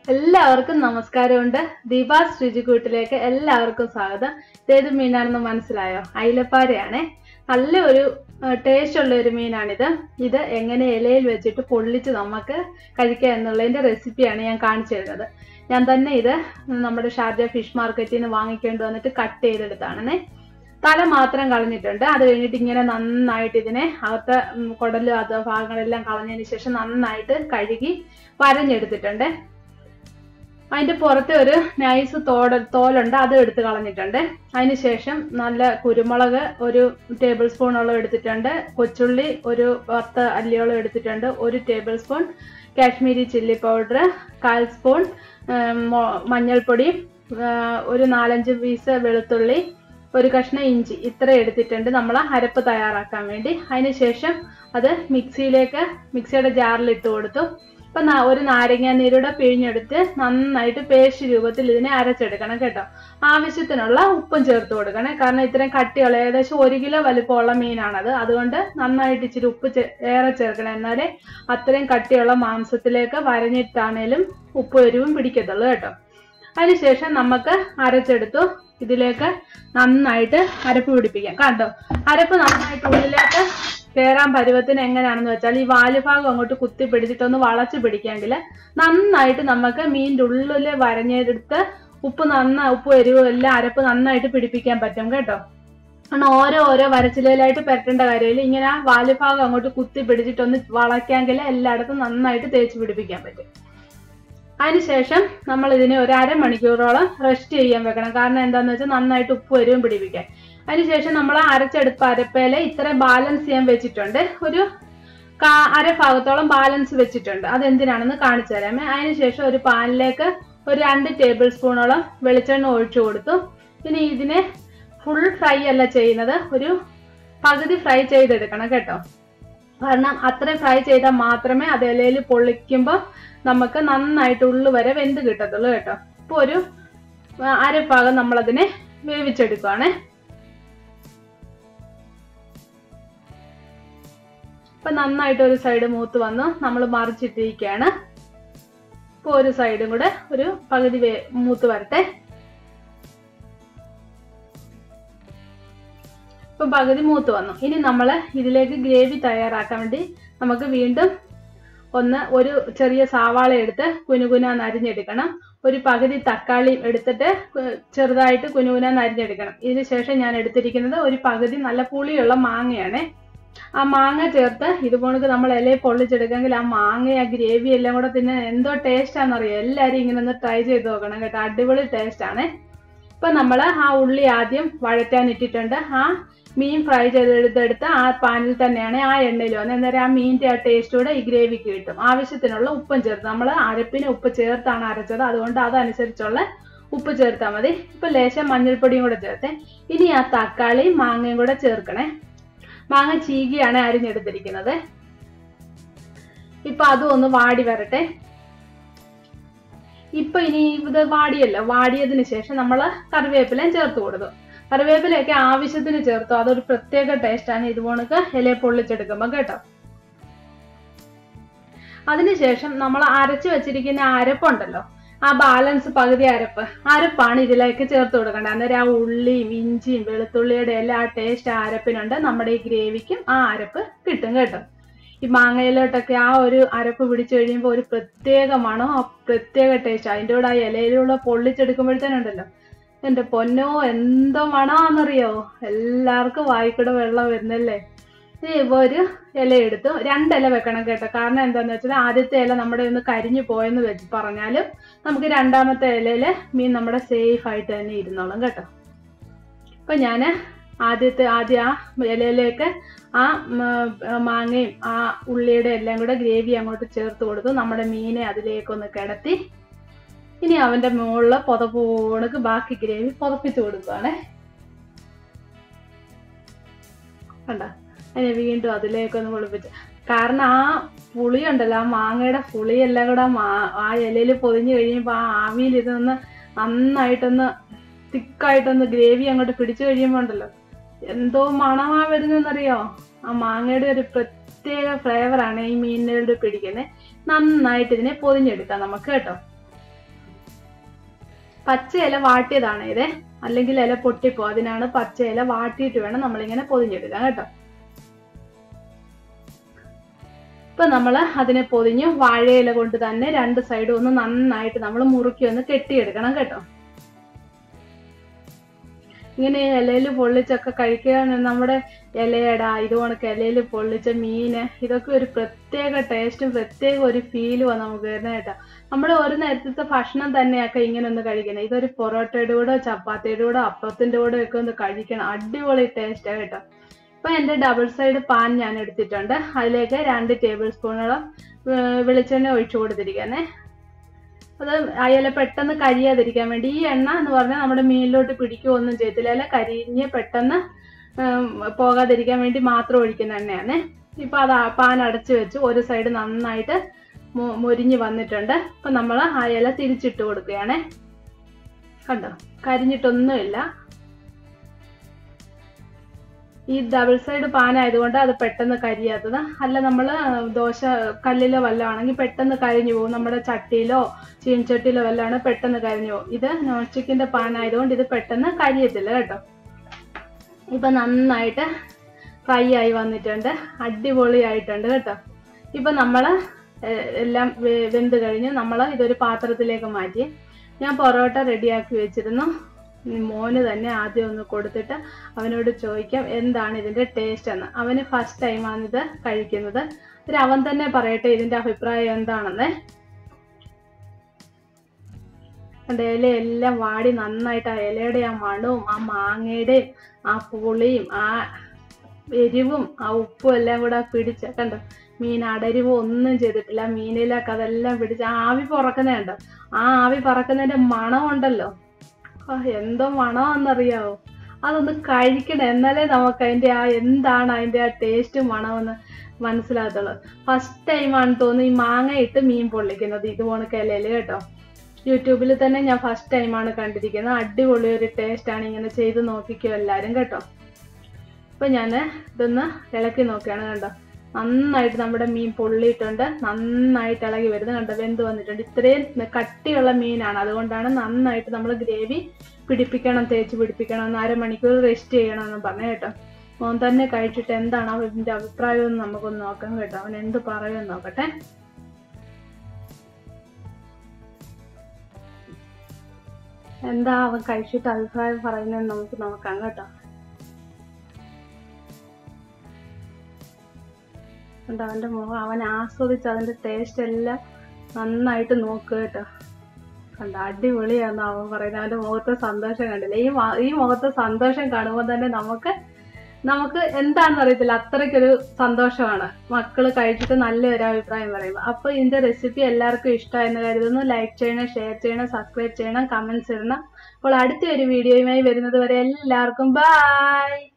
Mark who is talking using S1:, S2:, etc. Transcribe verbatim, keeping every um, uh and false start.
S1: എല്ലാവർക്കും നമസ്കാരമുണ്ട്. ദീപാസ് രുചിക്കൂട്ടിലേക്ക് എല്ലാവർക്കും സ്വാഗതം. ഇതേത് മീനാണെന്ന് മനസ്സിലായോ? അയിലപ്പാരയാണ്. നല്ല ഒരു ടേസ്റ്റ് ഉള്ള ഒരു മീനാണിത്. ഇത് എങ്ങനെ ഇലയിൽ വെച്ചിട്ട് പൊള്ളിച്ച് നമുക്ക് കഴിക്കുക എന്നുള്ളതിന്റെ റെസിപ്പിയാണ് ഞാൻ കാണിച്ചു തരുന്നത്. ഞാൻ തന്നെ ഇത് നമ്മുടെ ഷാർജ ഫിഷ് മാർക്കറ്റിൽ നിന്ന് വാങ്ങിക്കൊണ്ട് വന്നിട്ട് കട്ട് ചെയ്തെടുത്താണെന്നേ. തല മാത്രം കളഞ്ഞിട്ടുണ്ട്. അത് കഴിഞ്ഞിട്ട് ഇങ്ങനെ നന്നായിട്ട് ഇതിനെ അകത്തെ കുടലും അത് ഭാഗങ്ങളെല്ലാം കളഞ്ഞതിന് ശേഷം നന്നായിട്ട് കഴുകി വരഞ്ഞെടുത്തിട്ടുണ്ട്. അതിന്റെ പുറത്തെ ഒരു നൈസ് തോട തോലുണ്ട്, അത് എടുത്ത് കളഞ്ഞിട്ടുണ്ട്. അതിനുശേഷം നല്ല കുരുമുളക് ഒരു ടേബിൾ സ്പൂണോളം എടുത്തിട്ടുണ്ട്. കൊച്ചുള്ളി ഒരു പത്ത് അല്ലിയോളം എടുത്തിട്ടുണ്ട്. ഒരു tablespoon Kashmiri chilli powder, കാൽ സ്പൂൺ മഞ്ഞൾപ്പൊടി, ഒരു നാലഞ്ച് പീസ് വെളുത്തുള്ളി, ഒരു കഷ്ണം ഇഞ്ചി, ഇത്ര എടുത്തിട്ടുണ്ട് നമ്മൾ അരപ്പ് തയ്യാറാക്കാൻ വേണ്ടി. അതിനുശേഷം അത് മിക്സിയിലേക്ക് മിക്സിയുടെ ജാറിൽ ഇട്ട് കൊടുത്തു. ഇപ്പൊ ഒരു നാരങ്ങ നീരുടെ പിഴിഞ്ഞെടുത്ത് നന്നായിട്ട് പേസ്റ്റ് രൂപത്തിൽ ഇതിനെ അരച്ചെടുക്കണം കേട്ടോ. ആവശ്യത്തിനുള്ള ഉപ്പും ചേർത്ത് കൊടുക്കണേ. കാരണം ഇത്രയും കട്ടിയുള്ള ഏകദേശം ഒരു കിലോ വലിപ്പമുള്ള മീനാണത്. അതുകൊണ്ട് നന്നായിട്ട് ഇച്ചിരി ഉപ്പ് ഏറെ ചേർക്കണം. എന്നാലേ അത്രയും കട്ടിയുള്ള മാംസത്തിലേക്ക് വരഞ്ഞിട്ടാണേലും ഉപ്പ് എരിവും പിടിക്കത്തുള്ളൂ കേട്ടോ. അതിനുശേഷം നമുക്ക് അരച്ചെടുത്തു. ഇതിലേക്ക് നന്നായിട്ട് അരപ്പ് പിടിപ്പിക്കാം. കണ്ടോ, അരപ്പ് നന്നായിട്ട് ഉള്ളിലേക്ക് കയറാൻ പരുവത്തിന് എങ്ങനെയാണെന്ന് വെച്ചാൽ ഈ വാലുഭാഗം അങ്ങോട്ട് കുത്തി പിടിച്ചിട്ടൊന്ന് വളച്ച് പിടിക്കാമെങ്കിൽ നന്നായിട്ട് നമുക്ക് മീനിൻ്റെ ഉള്ളിൽ വരഞ്ഞെടുത്ത് ഉപ്പ് നന്നാ ഉപ്പ് എരിവും എല്ലാം അരപ്പ് നന്നായിട്ട് പിടിപ്പിക്കാൻ പറ്റും കേട്ടോ. കാരണം ഓരോ ഓരോ വരച്ചിലായിട്ട് പരട്ടേണ്ട കാര്യമില്ല. ഇങ്ങനെ ആ വാലുഭാഗം അങ്ങോട്ട് കുത്തി പിടിച്ചിട്ടൊന്ന് വളയ്ക്കാമെങ്കിൽ എല്ലായിടത്തും നന്നായിട്ട് തേച്ച് പിടിപ്പിക്കാൻ പറ്റും. അതിനുശേഷം നമ്മൾ ഇതിനെ ഒരു അരമണിക്കൂറോളം റെസ്റ്റ് ചെയ്യാൻ വെക്കണം. കാരണം എന്താന്ന് വെച്ചാൽ നന്നായിട്ട് ഉപ്പ് എരിവും പിടിപ്പിക്കാൻ. അതിനുശേഷം നമ്മൾ അരച്ചെടുപ്പ് അരപ്പയില് ഇത്ര ബാലൻസ് ചെയ്യാൻ വെച്ചിട്ടുണ്ട്. ഒരു അര ഭാഗത്തോളം ബാലൻസ് വെച്ചിട്ടുണ്ട്. അതെന്തിനാണെന്ന് കാണിച്ചു തരാമേ. അതിനുശേഷം ഒരു പാനിലേക്ക് ഒരു രണ്ട് ടേബിൾ സ്പൂണോളം വെളിച്ചെണ്ണ ഒഴിച്ചു കൊടുത്തു. ഇനി ഇതിനെ ഫുൾ ഫ്രൈ അല്ല ചെയ്യുന്നത്, ഒരു പകുതി ഫ്രൈ ചെയ്തെടുക്കണം കേട്ടോ. കാരണം അത്രയും ഫ്രൈ ചെയ്താൽ മാത്രമേ അത് ഇലയിൽ പൊള്ളിക്കുമ്പോൾ നമുക്ക് നന്നായിട്ട് ഉള്ളു വരെ വെന്ത് കിട്ടത്തുള്ളൂ കേട്ടോ. ഇപ്പോൾ ഒരു അരഭാഗം നമ്മളതിനെ വേവിച്ചെടുക്കുവാണേ. ഇപ്പൊ നന്നായിട്ട് ഒരു സൈഡ് മൂത്ത് വന്നു നമ്മൾ മറിച്ചിട്ടിരിക്കുകയാണ്. ഇപ്പൊ ഒരു സൈഡും കൂടെ ഒരു പകുതി വേ മൂത്ത് വരട്ടെ. ഇപ്പൊ പകുതി മൂത്ത് വന്നു. ഇനി നമ്മൾ ഇതിലേക്ക് ഗ്രേവി തയ്യാറാക്കാൻ വേണ്ടി നമുക്ക് വീണ്ടും ഒന്ന് ഒരു ചെറിയ സവാള എടുത്ത് കുനുകുനാന്ന് അരിഞ്ഞെടുക്കണം. ഒരു പകുതി തക്കാളി എടുത്തിട്ട് ചെറുതായിട്ട് കുനുകുനാന്ന് അരിഞ്ഞെടുക്കണം. ഇതിന് ശേഷം ഞാൻ എടുത്തിരിക്കുന്നത് ഒരു പകുതി നല്ല പുളിയുള്ള മാങ്ങയാണ്. ആ മാങ്ങ ചേർത്ത് ഇതുപോലൊക്കെ നമ്മൾ ഇലയിൽ പൊള്ളിച്ചെടുക്കാമെങ്കിൽ ആ മാങ്ങ ആ ഗ്രേവി എല്ലാം കൂടെ തിന്നാൻ എന്തോ ടേസ്റ്റ് ആണെന്നറിയോ. എല്ലാവരും ഇങ്ങനെ ഒന്ന് ട്രൈ ചെയ്ത് നോക്കണം കേട്ടോ. അടിപൊളി ടേസ്റ്റ് ആണ്. ഇപ്പൊ നമ്മൾ ആ ഉള്ളി ആദ്യം വഴറ്റാൻ ഇട്ടിട്ടുണ്ട്. ആ മീൻ ഫ്രൈ ചെയ്തെടുത്തെടുത്ത് ആ പാനിൽ തന്നെയാണ് ആ എണ്ണയിൽ വന്നത്. അന്നേരം ആ മീനിന്റെ ആ ടേസ്റ്റ് കൂടെ ഈ ഗ്രേവിക്ക് കിട്ടും. ആവശ്യത്തിനുള്ള ഉപ്പും ചേർത്ത് നമ്മൾ അരപ്പിന് ഉപ്പ് ചേർത്താണ് അരച്ചത്. അതുകൊണ്ട് അതനുസരിച്ചുള്ള ഉപ്പ് ചേർത്താൽ മതി. ഇപ്പൊ ലേശം മഞ്ഞൾപ്പൊടിയും കൂടെ ചേർത്ത് ഇനി ആ തക്കാളിയും മാങ്ങയും കൂടെ ചേർക്കണേ. മാങ്ങ ചീകിയാണ് അരിഞ്ഞെടുത്തിരിക്കുന്നത്. ഇപ്പൊ അതും ഒന്ന് വാടി വരട്ടെ. ഇപ്പൊ ഇനി ഇത് വാടിയല്ലോ. വാടിയതിന് ശേഷം നമ്മൾ കറിവേപ്പിലയും ചേർത്ത് കൊടുത്തു. കറിവേപ്പിലയൊക്കെ ആവശ്യത്തിന് ചേർത്തു. അതൊരു പ്രത്യേക ടേസ്റ്റാണ് ഇതുപോണക്ക് ഇലയെ പൊള്ളിച്ചെടുക്കുമ്പോ കേട്ടോ. അതിനുശേഷം നമ്മൾ അരച്ചു വെച്ചിരിക്കുന്ന അരപ്പുണ്ടല്ലോ, ആ ബാലൻസ് പകുതി അരപ്പ് അരപ്പാണ് ഇതിലേക്ക് ചേർത്ത് കൊടുക്കേണ്ടത്. അന്നേരം ആ ഉള്ളിയും ഇഞ്ചിയും വെളുത്തുള്ളിയുടെ എല്ലാ ടേസ്റ്റ് ആ അരപ്പിനുണ്ട്. നമ്മുടെ ഈ ഗ്രേവിക്കും ആ അരപ്പ് കിട്ടും കേട്ടോ. ഈ മാങ്ങയിലോട്ടൊക്കെ ആ ഒരു അരപ്പ് പിടിച്ചു കഴിയുമ്പോൾ ഒരു പ്രത്യേക മണോ ആ പ്രത്യേക ടേസ്റ്റ്. അതിൻ്റെ കൂടെ ആ ഇലയിലുള്ള പൊള്ളിച്ചെടുക്കുമ്പോഴത്തേനുണ്ടല്ലോ, എൻ്റെ പൊന്നോ എന്തോ മണമാണെന്നറിയോ. എല്ലാവർക്കും വായിക്കൂടെ വെള്ളം വരുന്നല്ലേ. ഇനി ഇപ്പോൾ ഒരു ഇല എടുത്തു. രണ്ടില വെക്കണം കേട്ടോ. കാരണം എന്താണെന്ന് വെച്ചാൽ ആദ്യത്തെ ഇല നമ്മുടെ ഒന്ന് കരിഞ്ഞു പോയെന്ന് വെച്ച് പറഞ്ഞാലും നമുക്ക് രണ്ടാമത്തെ ഇലയിൽ മീൻ നമ്മുടെ സേഫ് ആയിട്ട് തന്നെ ഇരുന്നോളും കേട്ടോ. ഇപ്പം ഞാൻ ആദ്യത്തെ ആദ്യം ആ ഇലയിലേക്ക് ആ മാങ്ങയും ആ ഉള്ളിയുടെ എല്ലാം കൂടെ ഗ്രേവി അങ്ങോട്ട് ചേർത്ത് കൊടുത്തു. നമ്മുടെ മീനെ അതിലേക്കൊന്ന് കിടത്തി ഇനി അവന്റെ മുകളിൽ പുതപ്പോണക്ക് ബാക്കി ഗ്രേവി പുതപ്പിച്ചു കൊടുക്കുകയാണേ. കണ്ട, അതിനെ വീണ്ടും അതിലേക്കൊന്ന് പൊളിപ്പിച്ചു. കാരണം ആ പുളി ഉണ്ടല്ലോ, ആ മാങ്ങയുടെ പുളി എല്ലാം കൂടെ ആ ഇലയിൽ പൊതിഞ്ഞു കഴിയുമ്പോൾ ആ ആവിയിൽ ഇതൊന്ന് നന്നായിട്ടൊന്ന് തിക്കായിട്ടൊന്ന് ഗ്രേവി അങ്ങോട്ട് പിടിച്ചു കഴിയുമ്പോൾ ഉണ്ടല്ലോ എന്തോ മണമാ വരുന്നതെന്നറിയോ. ആ മാങ്ങയുടെ ഒരു പ്രത്യേക ഫ്ലേവറാണ് ഈ മീനുകളുടെ പിടിക്കുന്നത്. നന്നായിട്ട് ഇതിനെ പൊതിഞ്ഞെടുക്കാം നമുക്ക് കേട്ടോ. പച്ച ഇല വാട്ടിയതാണ് ഇത്, അല്ലെങ്കിൽ ഇല പൊട്ടിപ്പോ. അതിനാണ് പച്ച ഇല വാട്ടിയിട്ട് വേണം നമ്മളിങ്ങനെ പൊതിഞ്ഞെടുക്കാൻ കേട്ടോ. ഇപ്പൊ നമ്മൾ അതിനെ പൊതിഞ്ഞു വാഴയില കൊണ്ട് തന്നെ രണ്ട് സൈഡും ഒന്ന് നന്നായിട്ട് നമ്മൾ മുറുക്കി ഒന്ന് കെട്ടിയെടുക്കണം കേട്ടോ. ഇങ്ങനെ ഇലയിൽ പൊള്ളിച്ചൊക്കെ കഴിക്കാൻ നമ്മുടെ ഇലയട ഇതുകൊണ്ടൊക്കെ ഇലയിൽ പൊള്ളിച്ച മീന് ഇതൊക്കെ ഒരു പ്രത്യേക ടേസ്റ്റും പ്രത്യേക ഒരു ഫീലുമാണ് നമുക്ക് വരുന്നത് കേട്ടോ. നമ്മുടെ ഒരു നേരത്തെ ഭക്ഷണം തന്നെയൊക്കെ ഇങ്ങനെ ഒന്ന് കഴിക്കണം. ഇതൊരു പൊറോട്ടയുടെ കൂടെ ചപ്പാത്തിയുടെ കൂടെ അപ്പത്തിന്റെ കൂടെ ഒക്കെ ഒന്ന് കഴിക്കണം. അടിപൊളി ടേസ്റ്റാണ് കേട്ടോ. ഇപ്പൊ എന്റെ ഡബിൾ സൈഡ് പാൻ ഞാൻ എടുത്തിട്ടുണ്ട്. അതിലേക്ക് രണ്ട് ടേബിൾ സ്പൂണോളം വെളിച്ചെണ്ണ ഒഴിച്ചു കൊടുത്തിരിക്കാനേ. അത് അയല പെട്ടെന്ന് കരിയാതിരിക്കാൻ വേണ്ടി. ഈ എണ്ണ എന്ന് പറഞ്ഞാൽ നമ്മുടെ മീനിലോട്ട് പിടിക്കുകയൊന്നും ചെയ്യത്തില്ല. അല്ല കരിഞ്ഞ് പെട്ടെന്ന് പോകാതിരിക്കാൻ വേണ്ടി മാത്രം ഒഴിക്കുന്ന എണ്ണയാണ്. ഇപ്പൊ അത് പാൻ അടച്ചു വെച്ച് ഒരു സൈഡ് നന്നായിട്ട് മൊരിഞ്ഞ് വന്നിട്ടുണ്ട്. അപ്പൊ നമ്മൾ ആ ഇല തിരിച്ചിട്ട് കൊടുക്കുകയാണേ. കണ്ടോ, കരിഞ്ഞിട്ടൊന്നുമില്ല. ഈ ഡബിൾ സൈഡ് പാൻ ആയതുകൊണ്ട് അത് പെട്ടെന്ന് കരിയാത്തത്. അല്ല നമ്മൾ ദോശ കല്ലിലോ വല്ലതും ആണെങ്കിൽ പെട്ടെന്ന് കരിഞ്ഞു പോകും. നമ്മുടെ ചട്ടിയിലോ ചീൻചട്ടിയിലോ വല്ലതാണ് പെട്ടെന്ന് കരിഞ്ഞു പോകും. ഇത് നോൺ സ്റ്റിക്കിന്റെ പാൻ ആയതുകൊണ്ട് ഇത് പെട്ടെന്ന് കരിയത്തില്ല കേട്ടോ. ഇപ്പൊ നന്നായിട്ട് ഫ്രൈ ആയി വന്നിട്ടുണ്ട്, അടിപൊളിയായിട്ടുണ്ട് കേട്ടോ. ഇപ്പൊ നമ്മൾ എല്ലാം വെന്ത് കഴിഞ്ഞ് നമ്മൾ ഇതൊരു പാത്രത്തിലേക്ക് മാറ്റി. ഞാൻ പൊറോട്ട റെഡിയാക്കി വെച്ചിരുന്നു. മോന് തന്നെ ആദ്യം ഒന്ന് കൊടുത്തിട്ട് അവനോട് ചോദിക്കാം എന്താണ് ഇതിന്റെ ടേസ്റ്റ് എന്ന്. അവന് ഫസ്റ്റ് ടൈമാണ് ഇത് കഴിക്കുന്നത്. ഒരു അവൻ തന്നെ പറയട്ടെ ഇതിന്റെ അഭിപ്രായം എന്താണെന്ന്. ഇലയെല്ലാം വാടി നന്നായിട്ട് ആ ഇലയുടെ ആ മണവും ആ മാങ്ങയുടെയും ആ പുളിയും ആ എരിവും ആ ഉപ്പും എല്ലാം കൂടെ പിടിച്ച് കണ്ടോ. മീൻ അടരിവോ ഒന്നും ചെയ്തിട്ടില്ല. മീനിലൊക്കെ അതെല്ലാം പിടിച്ച് ആവി പറക്കുന്നതുണ്ടോ. ആ ആവി പറക്കുന്നതിന്റെ മണം ഉണ്ടല്ലോ, എന്തോ മണമെന്നറിയാവോ. അതൊന്ന് കഴിക്കണം, എന്നാലേ നമുക്ക് അതിന്റെ ആ എന്താണ് അതിന്റെ ആ ടേസ്റ്റ് മണമെന്ന് മനസ്സിലാകത്തുള്ളൂ. ഫസ്റ്റ് ടൈമാണ് തോന്നുന്നു ഈ മാങ്ങ ഇട്ട് മീൻ പൊള്ളിക്കുന്നത് ഇതുപോലെ ഇലയില് കേട്ടോ. യൂട്യൂബിൽ തന്നെ ഞാൻ ഫസ്റ്റ് ടൈമാണ് കണ്ടിരിക്കുന്നത്. അടിപൊളി ഒരു ടേസ്റ്റ് ആണ്. ഇങ്ങനെ ചെയ്ത് നോക്കിക്കോ എല്ലാരും കേട്ടോ. ഇപ്പൊ ഞാൻ ഇതൊന്ന് ഇളക്കി നോക്കുകയാണ് കണ്ടോ. നന്നായിട്ട് നമ്മുടെ മീൻ പൊള്ളിയിട്ടുണ്ട്, നന്നായിട്ട് ഇളകി വരുന്നത് കണ്ടോ, വെന്ത് വന്നിട്ടുണ്ട്. ഇത്രയും കട്ടിയുള്ള മീനാണ്, അതുകൊണ്ടാണ് നന്നായിട്ട് നമ്മൾ ഗ്രേവി പിടിപ്പിക്കണം, തേച്ച് പിടിപ്പിക്കണം, ഒന്ന് അരമണിക്കൂർ റെസ്റ്റ് ചെയ്യണം എന്ന് പറഞ്ഞു കേട്ടോ. മോൻ തന്നെ കഴിച്ചിട്ട് എന്താണ് അവന്റെ അഭിപ്രായം എന്ന് നമുക്കൊന്ന് നോക്കാം കേട്ടോ. അവൻ എന്ത് പറയുമെന്ന് നോക്കട്ടെ. എന്താ അവൻ കഴിച്ചിട്ട് അഭിപ്രായം പറയുന്നത് നമുക്ക് നോക്കാം കേട്ടോ. കണ്ടോ അവന്റെ മുഖം, അവൻ ആസ്വദിച്ച് അതിന്റെ ടേസ്റ്റ് എല്ലാം നന്നായിട്ട് നോക്കുക കേട്ടോ. കണ്ടോ അടിപൊളിയാന്ന് അവൻ പറയുന്നത്. അവന്റെ മുഖത്തെ സന്തോഷം കണ്ടില്ല. ഈ ഈ മുഖത്തെ സന്തോഷം കാണുമ്പോൾ തന്നെ നമുക്ക് നമുക്ക് എന്താണെന്ന് അറിയത്തില്ല, അത്രയ്ക്കൊരു സന്തോഷമാണ് മക്കള് കഴിച്ചിട്ട് നല്ലൊരു അഭിപ്രായം പറയുമ്പോൾ. അപ്പൊ ഇതിന്റെ റെസിപ്പി എല്ലാവർക്കും ഇഷ്ടമായെന്ന് കരുതുന്നു. ലൈക്ക് ചെയ്യണം, ഷെയർ ചെയ്യണം, സബ്സ്ക്രൈബ് ചെയ്യണം, കമന്റ്സ് ഇടണം. അപ്പോൾ അടുത്തൊരു വീഡിയോയുമായി വരുന്നത് വരെ എല്ലാവർക്കും ബൈ.